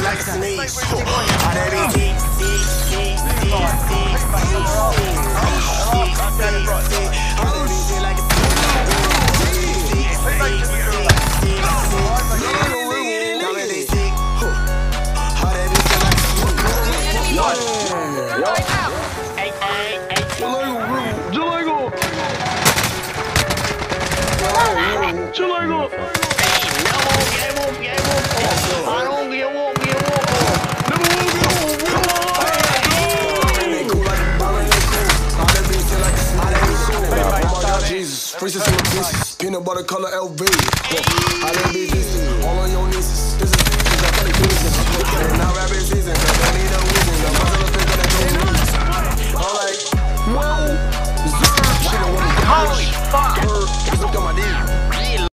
like a sneeze. How that be sick, sick, sick, Freezes in the pieces, peanut butter color LV. I let be decent, all on your nieces. This is I feel like business. Now rapping season, cause I need a reason. The mother think that I don't lose. I'm like, whoa, zerr. She don't want me to holy fuck. Just look at my dick.